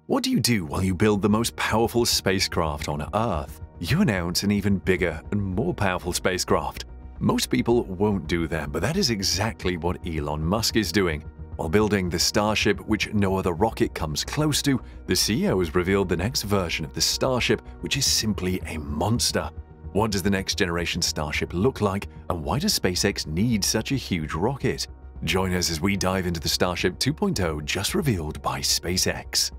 What do you do while you build the most powerful spacecraft on Earth? You announce an even bigger and more powerful spacecraft. Most people won't do that, but that is exactly what Elon Musk is doing. While building the Starship, which no other rocket comes close to, the CEO has revealed the next version of the Starship, which is simply a monster. What does the next generation Starship look like, and why does SpaceX need such a huge rocket? Join us as we dive into the Starship 2.0 just revealed by SpaceX.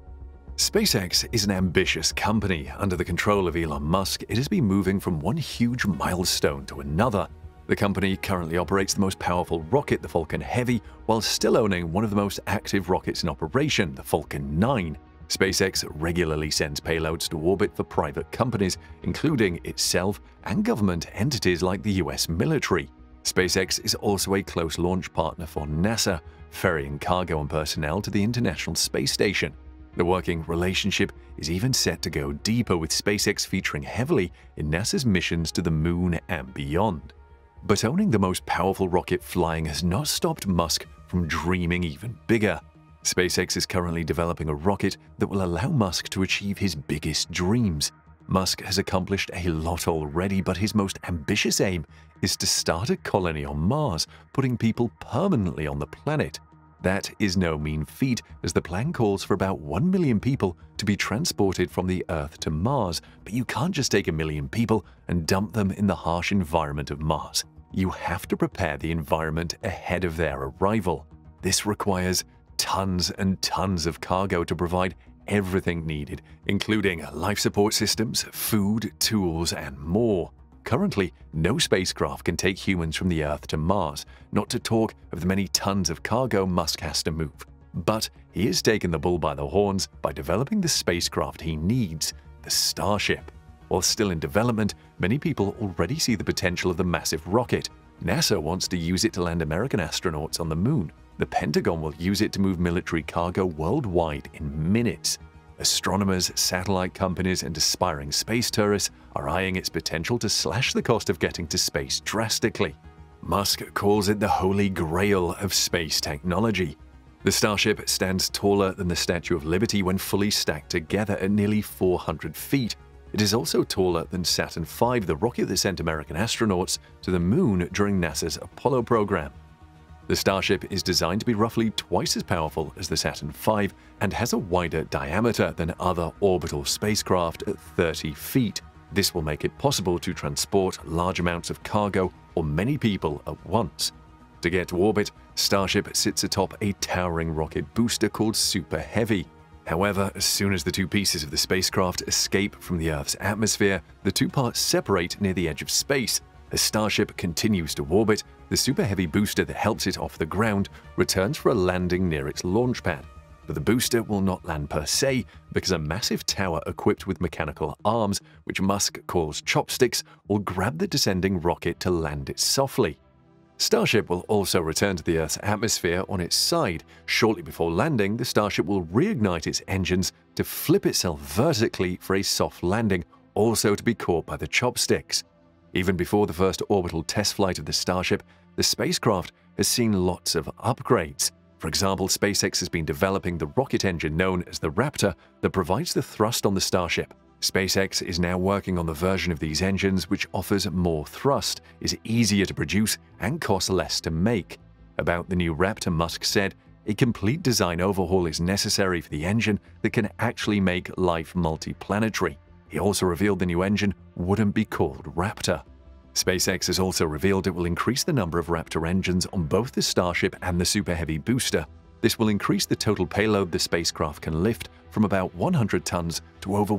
SpaceX is an ambitious company. Under the control of Elon Musk, it has been moving from one huge milestone to another. The company currently operates the most powerful rocket, the Falcon Heavy, while still owning one of the most active rockets in operation, the Falcon 9. SpaceX regularly sends payloads to orbit for private companies, including itself and government entities like the US military. SpaceX is also a close launch partner for NASA, ferrying cargo and personnel to the International Space Station. The working relationship is even set to go deeper, with SpaceX featuring heavily in NASA's missions to the moon and beyond. But owning the most powerful rocket flying has not stopped Musk from dreaming even bigger. SpaceX is currently developing a rocket that will allow Musk to achieve his biggest dreams. Musk has accomplished a lot already, but his most ambitious aim is to start a colony on Mars, putting people permanently on the planet. That is no mean feat, as the plan calls for about 1 million people to be transported from the Earth to Mars, but you can't just take 1 million people and dump them in the harsh environment of Mars. You have to prepare the environment ahead of their arrival. This requires tons and tons of cargo to provide everything needed, including life support systems, food, tools, and more. Currently, no spacecraft can take humans from the Earth to Mars, not to talk of the many tons of cargo Musk has to move. But he has taken the bull by the horns by developing the spacecraft he needs, the Starship. While still in development, many people already see the potential of the massive rocket. NASA wants to use it to land American astronauts on the moon. The Pentagon will use it to move military cargo worldwide in minutes. Astronomers, satellite companies, and aspiring space tourists are eyeing its potential to slash the cost of getting to space drastically. Musk calls it the holy grail of space technology. The Starship stands taller than the Statue of Liberty when fully stacked together at nearly 400 feet. It is also taller than Saturn V, the rocket that sent American astronauts to the moon during NASA's Apollo program. The Starship is designed to be roughly twice as powerful as the Saturn V and has a wider diameter than other orbital spacecraft at 30 feet. This will make it possible to transport large amounts of cargo or many people at once. To get to orbit, Starship sits atop a towering rocket booster called Super Heavy. However, as soon as the two pieces of the spacecraft escape from the Earth's atmosphere, the two parts separate near the edge of space. As Starship continues to orbit, the Super Heavy booster that helps it off the ground returns for a landing near its launch pad. But the booster will not land per se, because a massive tower equipped with mechanical arms, which Musk calls chopsticks, will grab the descending rocket to land it softly. Starship will also return to the Earth's atmosphere on its side. Shortly before landing, the Starship will reignite its engines to flip itself vertically for a soft landing, also to be caught by the chopsticks. Even before the first orbital test flight of the Starship, the spacecraft has seen lots of upgrades. For example, SpaceX has been developing the rocket engine known as the Raptor that provides the thrust on the Starship. SpaceX is now working on the version of these engines which offers more thrust, is easier to produce, and costs less to make. About the new Raptor, Musk said, "A complete design overhaul is necessary for the engine that can actually make life multiplanetary." He also revealed the new engine wouldn't be called Raptor. SpaceX has also revealed it will increase the number of Raptor engines on both the Starship and the Super Heavy booster. This will increase the total payload the spacecraft can lift from about 100 tons to over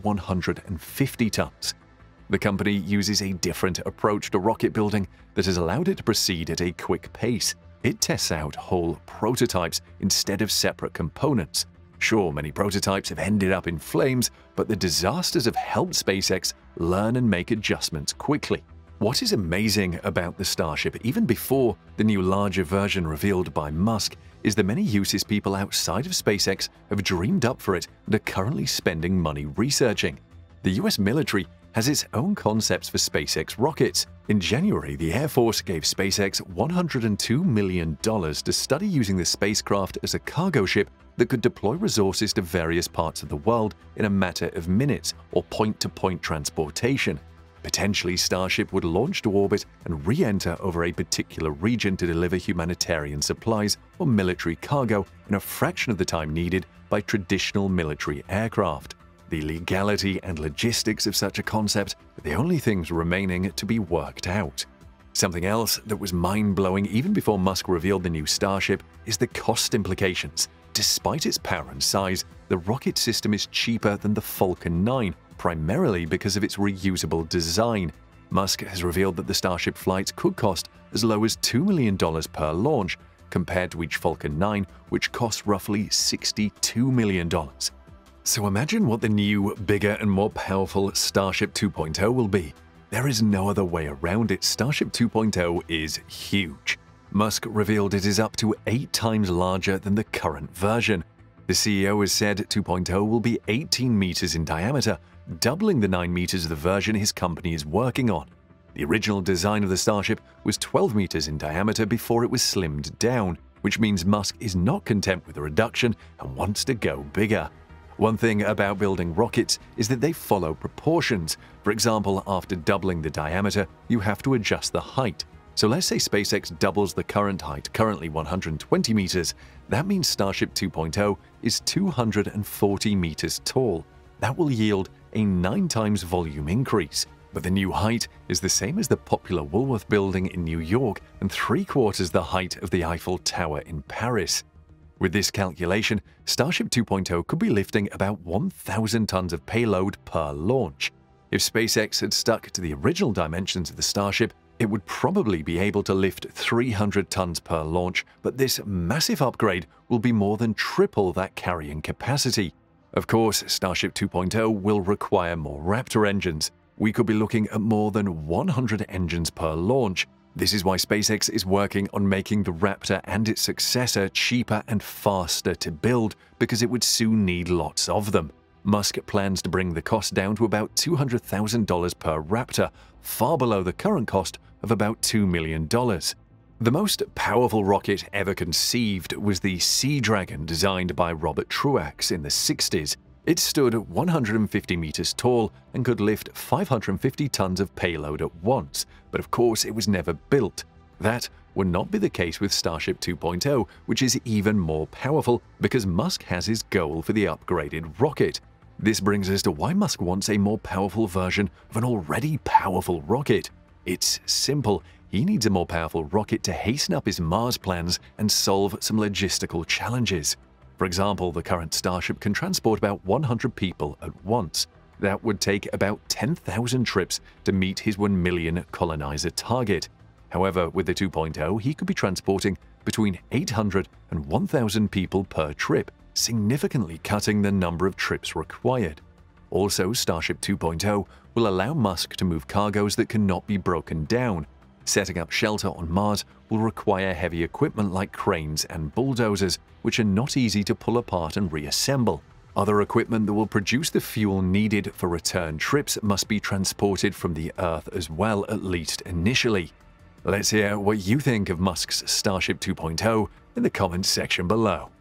150 tons. The company uses a different approach to rocket building that has allowed it to proceed at a quick pace. It tests out whole prototypes instead of separate components. Sure, many prototypes have ended up in flames, but the disasters have helped SpaceX learn and make adjustments quickly. What is amazing about the Starship, even before the new larger version revealed by Musk, is the many uses people outside of SpaceX have dreamed up for it and are currently spending money researching. The US military has its own concepts for SpaceX rockets. In January, the Air Force gave SpaceX $102 million to study using the spacecraft as a cargo ship that could deploy resources to various parts of the world in a matter of minutes or point-to-point transportation. Potentially, Starship would launch to orbit and re-enter over a particular region to deliver humanitarian supplies or military cargo in a fraction of the time needed by traditional military aircraft. The legality and logistics of such a concept are the only things remaining to be worked out. Something else that was mind-blowing even before Musk revealed the new Starship is the cost implications. Despite its power and size, the rocket system is cheaper than the Falcon 9, primarily because of its reusable design. Musk has revealed that the Starship flights could cost as low as $2 million per launch, compared to each Falcon 9, which costs roughly $62 million. So imagine what the new, bigger and more powerful Starship 2.0 will be. There is no other way around it. Starship 2.0 is huge. Musk revealed it is up to 8 times larger than the current version. The CEO has said 2.0 will be 18 meters in diameter, doubling the 9 meters of the version his company is working on. The original design of the Starship was 12 meters in diameter before it was slimmed down, which means Musk is not content with the reduction and wants to go bigger. One thing about building rockets is that they follow proportions. For example, after doubling the diameter, you have to adjust the height. So let's say SpaceX doubles the current height, currently 120 meters. That means Starship 2.0 is 240 meters tall. That will yield a 9 times volume increase. But the new height is the same as the popular Woolworth building in New York and 3/4 the height of the Eiffel Tower in Paris. With this calculation, Starship 2.0 could be lifting about 1,000 tons of payload per launch. If SpaceX had stuck to the original dimensions of the Starship, it would probably be able to lift 300 tons per launch, but this massive upgrade will be more than triple that carrying capacity. Of course, Starship 2.0 will require more Raptor engines. We could be looking at more than 100 engines per launch. This is why SpaceX is working on making the Raptor and its successor cheaper and faster to build, because it would soon need lots of them. Musk plans to bring the cost down to about $200,000 per Raptor, far below the current cost of about $2 million. The most powerful rocket ever conceived was the Sea Dragon, designed by Robert Truax in the 60s. It stood 150 meters tall and could lift 550 tons of payload at once, but of course it was never built. That would not be the case with Starship 2.0, which is even more powerful because Musk has his goal for the upgraded rocket. This brings us to why Musk wants a more powerful version of an already powerful rocket. It's simple. He needs a more powerful rocket to hasten up his Mars plans and solve some logistical challenges. For example, the current Starship can transport about 100 people at once. That would take about 10,000 trips to meet his 1 million colonizer target. However, with the 2.0, he could be transporting between 800 and 1,000 people per trip, significantly cutting the number of trips required. Also, Starship 2.0 will allow Musk to move cargoes that cannot be broken down. Setting up shelter on Mars will require heavy equipment like cranes and bulldozers, which are not easy to pull apart and reassemble. Other equipment that will produce the fuel needed for return trips must be transported from the Earth as well, at least initially. Let's hear what you think of Musk's Starship 2.0 in the comments section below.